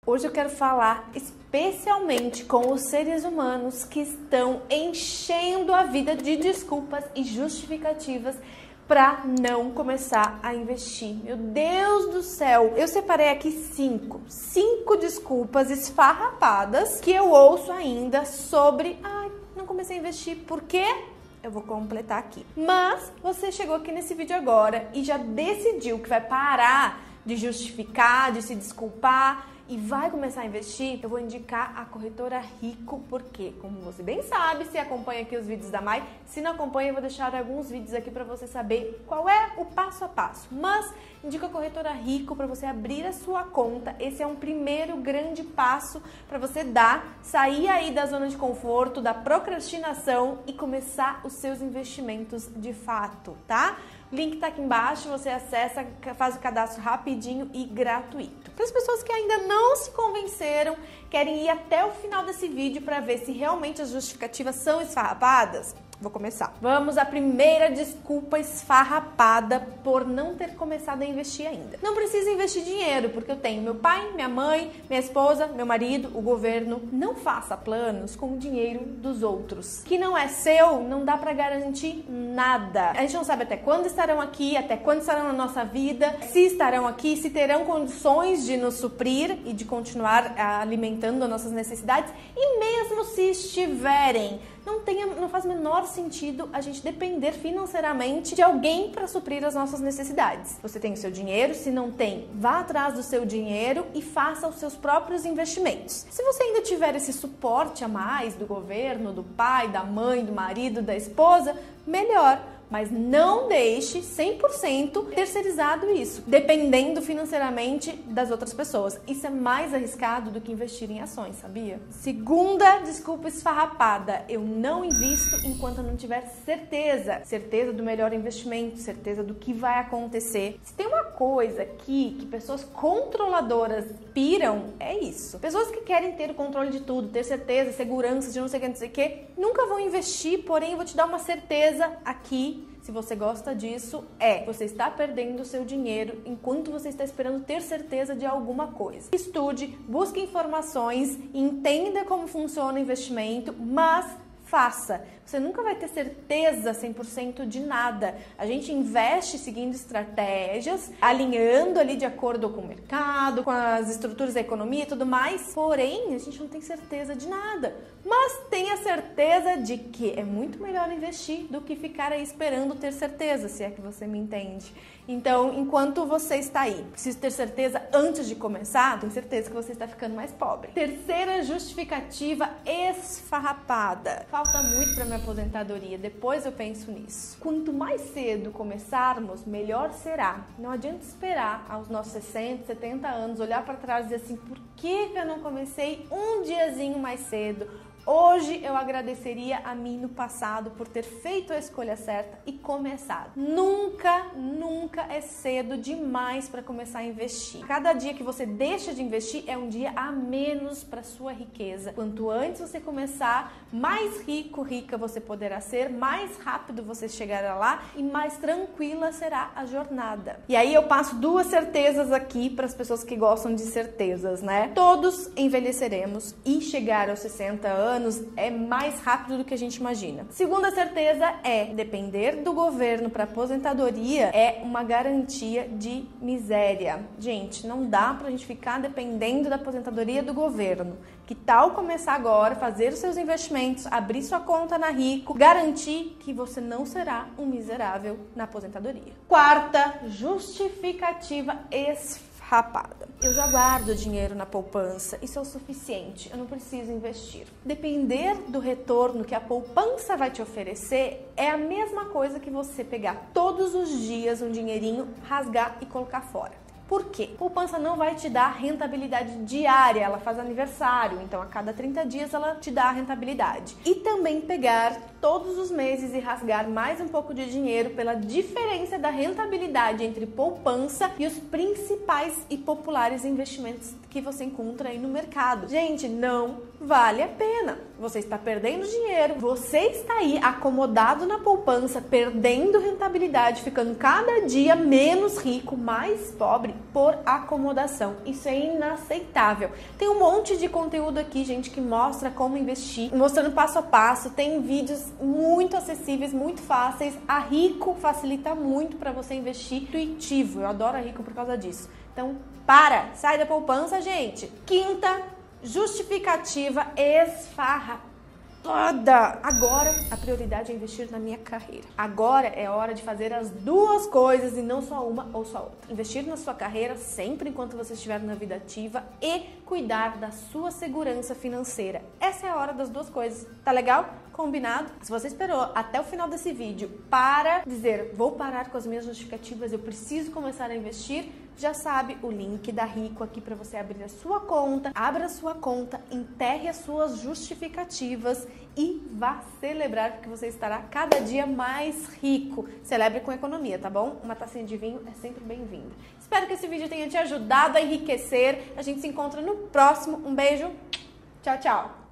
Hoje eu quero falar especialmente com os seres humanos que estão enchendo a vida de desculpas e justificativas para não começar a investir. Meu Deus do céu! Eu separei aqui cinco desculpas esfarrapadas que eu ouço ainda sobre não comecei a investir. Por quê? Eu vou completar aqui. Mas você chegou aqui nesse vídeo agora e já decidiu que vai parar de justificar, de se desculpar e vai começar a investir, eu vou indicar a corretora Rico, porque, como você bem sabe, se acompanha aqui os vídeos da Mai, se não acompanha, eu vou deixar alguns vídeos aqui para você saber qual é o passo a passo. Mas indico a corretora Rico para você abrir a sua conta. Esse é um primeiro grande passo para você dar, sair aí da zona de conforto, da procrastinação e começar os seus investimentos de fato, tá? O link tá aqui embaixo, você acessa, faz o cadastro rapidinho e gratuito. Para as pessoas que ainda não se convenceram, querem ir até o final desse vídeo para ver se realmente as justificativas são esfarrapadas, vou começar. Vamos à primeira desculpa esfarrapada por não ter começado a investir ainda. Não precisa investir dinheiro, porque eu tenho meu pai, minha mãe, minha esposa, meu marido, o governo. Não faça planos com o dinheiro dos outros. Que não é seu, não dá para garantir nada. A gente não sabe até quando estarão aqui, até quando estarão na nossa vida, se estarão aqui, se terão condições de nos suprir e de continuar alimentando as nossas necessidades. E mesmo se estiverem, não faz o menor sentido a gente depender financeiramente de alguém para suprir as nossas necessidades. Você tem o seu dinheiro, se não tem, vá atrás do seu dinheiro e faça os seus próprios investimentos. Se você ainda tiver esse suporte a mais do governo, do pai, da mãe, do marido, da esposa, melhor. Mas não deixe 100% terceirizado isso, dependendo financeiramente das outras pessoas. Isso é mais arriscado do que investir em ações, sabia? Segunda desculpa esfarrapada, eu não invisto enquanto eu não tiver certeza do melhor investimento, certeza do que vai acontecer. Se tem uma coisa aqui que pessoas controladoras piram, é isso. Pessoas que querem ter o controle de tudo, ter certeza, segurança de não sei o que, nunca vão investir, porém eu vou te dar uma certeza aqui. Se você gosta disso, você está perdendo o seu dinheiro enquanto você está esperando ter certeza de alguma coisa. Estude, busque informações, entenda como funciona o investimento, mas faça. Você nunca vai ter certeza 100% de nada. A gente investe seguindo estratégias, alinhando ali de acordo com o mercado, com as estruturas da economia e tudo mais. Porém, a gente não tem certeza de nada. Mas tenha certeza de que é muito melhor investir do que ficar aí esperando ter certeza, se é que você me entende. Então, enquanto você está aí, precisa ter certeza antes de começar, tenho certeza que você está ficando mais pobre. Terceira justificativa esfarrapada. Falta muito para minha aposentadoria, depois eu penso nisso. Quanto mais cedo começarmos, melhor será. Não adianta esperar aos nossos 60, 70 anos, olhar para trás e dizer assim, por que eu não comecei um diazinho mais cedo? Hoje eu agradeceria a mim no passado por ter feito a escolha certa e começado. Nunca é cedo demais para começar a investir. Cada dia que você deixa de investir é um dia a menos para sua riqueza. Quanto antes você começar, mais rica você poderá ser, mais rápido você chegará lá e mais tranquila será a jornada. E aí eu passo duas certezas aqui para as pessoas que gostam de certezas, né? Todos envelheceremos e chegar aos 60 anos é mais rápido do que a gente imagina. Segunda certeza depender do governo para aposentadoria é uma garantia de miséria. Gente, não dá pra gente ficar dependendo da aposentadoria do governo. Que tal começar agora, fazer os seus investimentos, abrir sua conta na Rico, garantir que você não será um miserável na aposentadoria. Quarta justificativa esfarrapada. Eu já guardo dinheiro na poupança, isso é o suficiente, eu não preciso investir. Depender do retorno que a poupança vai te oferecer é a mesma coisa que você pegar todos os dias um dinheirinho, rasgar e colocar fora. Por quê? Poupança não vai te dar rentabilidade diária, ela faz aniversário, então a cada 30 dias ela te dá a rentabilidade. E também pegar todos os meses e rasgar mais um pouco de dinheiro pela diferença da rentabilidade entre poupança e os principais e populares investimentos que você encontra aí no mercado. Gente, não vale a pena. Você está perdendo dinheiro, você está aí acomodado na poupança, perdendo rentabilidade, ficando cada dia menos rico, mais pobre. por acomodação. Isso é inaceitável. Tem um monte de conteúdo aqui, gente, que mostra como investir, mostrando passo a passo. Tem vídeos muito acessíveis, muito fáceis. A Rico facilita muito para você investir. Intuitivo. Eu adoro a Rico por causa disso. Então, sai da poupança, gente. Quinta justificativa esfarrapada. Agora a prioridade é investir na minha carreira. Agora é hora de fazer as duas coisas e não só uma ou só outra. Investir na sua carreira sempre enquanto você estiver na vida ativa e cuidar da sua segurança financeira. Essa é a hora das duas coisas. Tá legal? Combinado? Se você esperou até o final desse vídeo para dizer vou parar com as minhas justificativas, eu preciso começar a investir, já sabe o link da Rico aqui para você abrir a sua conta. Abra a sua conta, enterre as suas justificativas e vá celebrar, porque você estará cada dia mais rico. Celebre com economia, tá bom? Uma tacinha de vinho é sempre bem-vinda. Espero que esse vídeo tenha te ajudado a enriquecer. A gente se encontra no próximo. Um beijo. Tchau, tchau.